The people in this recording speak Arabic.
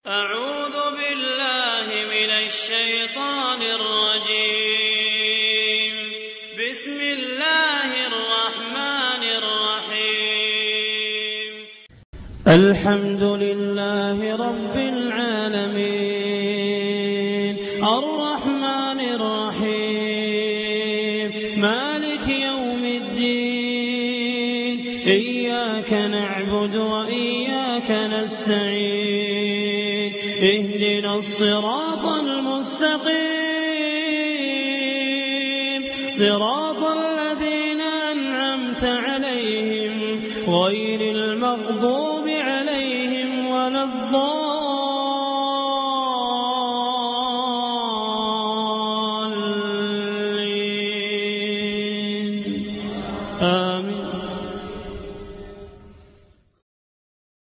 أعوذ بالله من الشيطان الرجيم. بسم الله الرحمن الرحيم. الحمد لله رب العالمين الرحمن الرحيم مالك يوم الدين إياك نعبد وإياك نستعين اهدنا الصراط المستقيم صراط